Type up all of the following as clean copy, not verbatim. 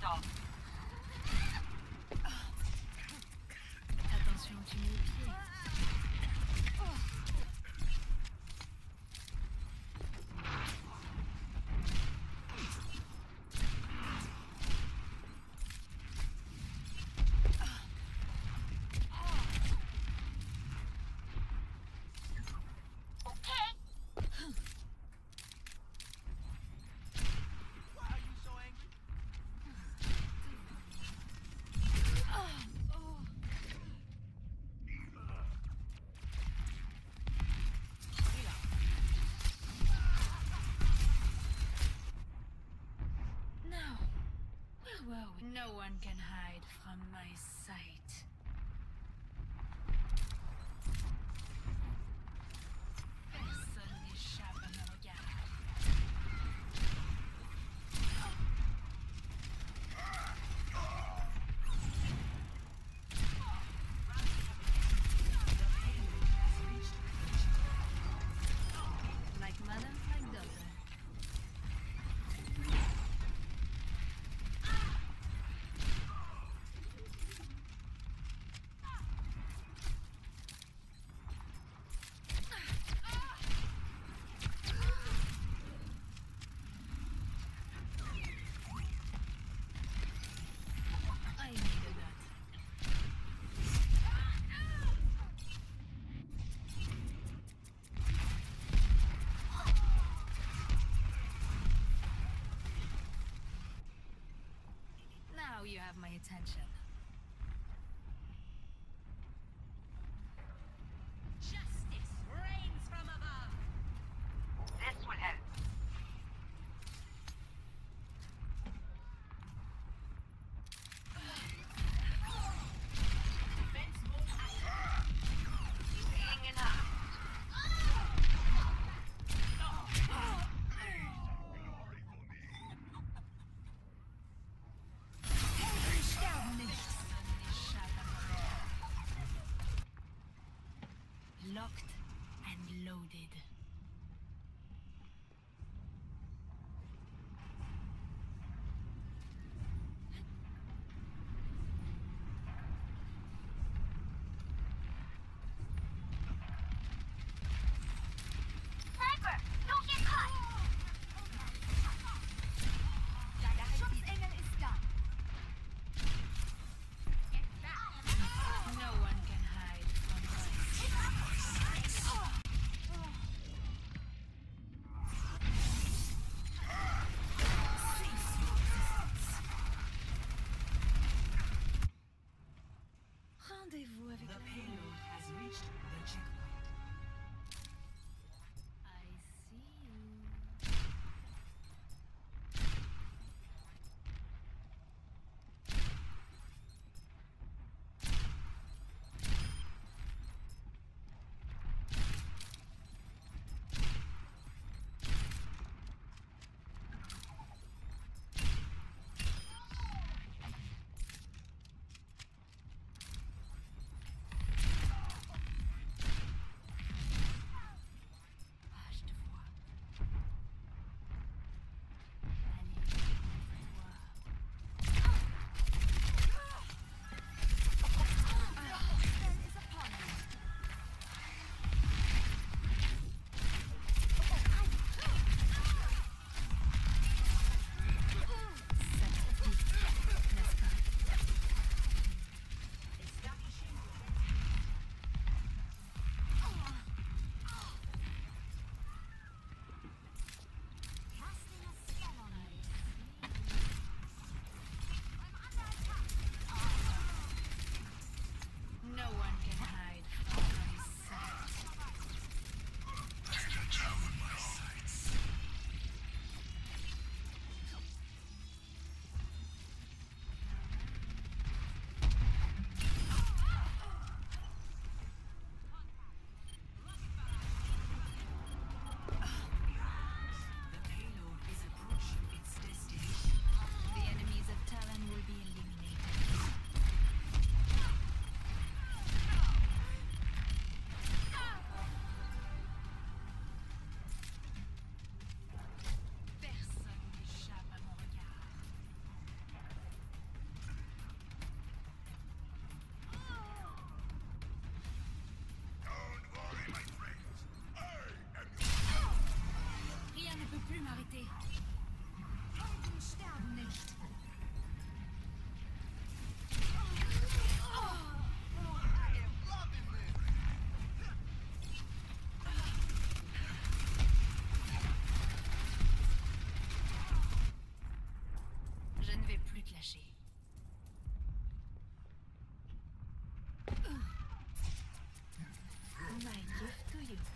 Attention, tu mets le pied. No one can hide from my sight. Personne n'échappe à mon regard. Like mother, like daughter. Now you have my attention. Justice reigns from above. This will help. Feeling enough. Locked and loaded. Sniper! Don't get caught! Schutzengel ist da. No one can hide from my sight. flashy. My gift to you.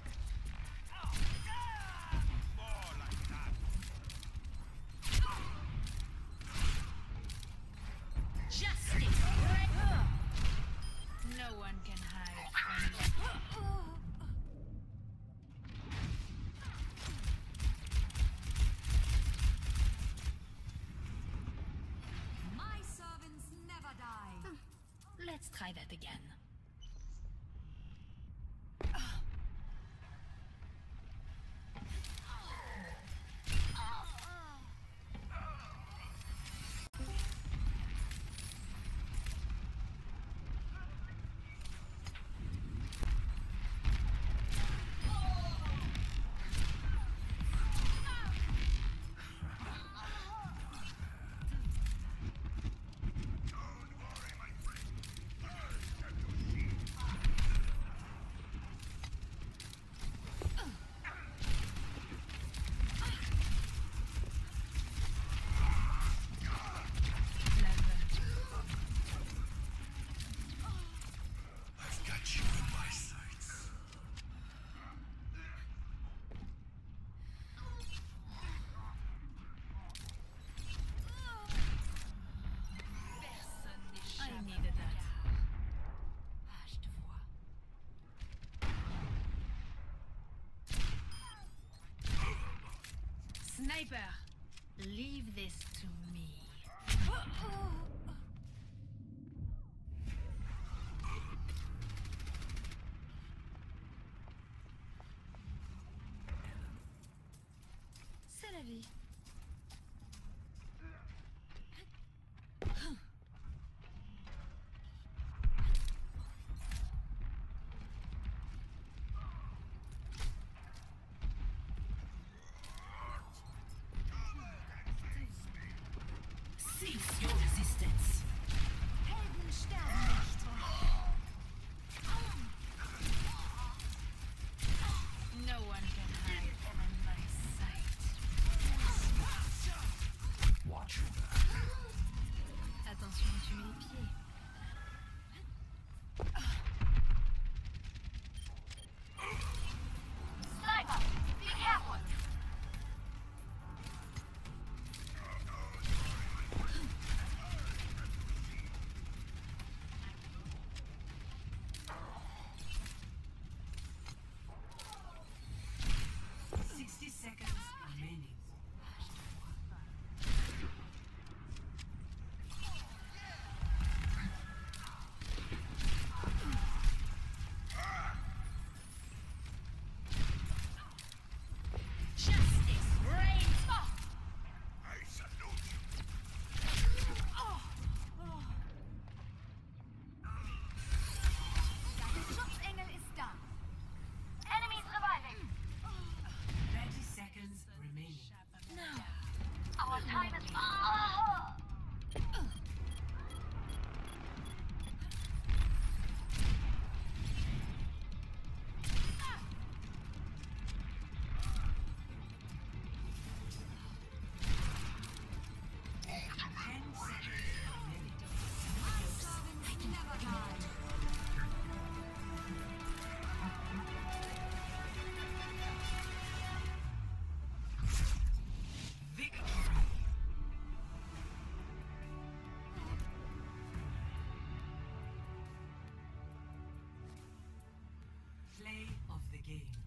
More like that. Justice! No one can hide from me. My servants never die. Let's try that again. I've got you in my sights. Personne n'échappe. I needed that. Ah, je te vois. Sniper, leave this to me. C'est la vie. Cease your resistance. Helden sterben nicht. No one can hide from my sight. Watch your back. Attention, tu mets les pieds. Sniper, be careful. Justice reigns. I salute you. Dein Schutzengel ist da. Enemies reviving. 30 seconds remaining. No. Our time is. My servants never die. Play of the game.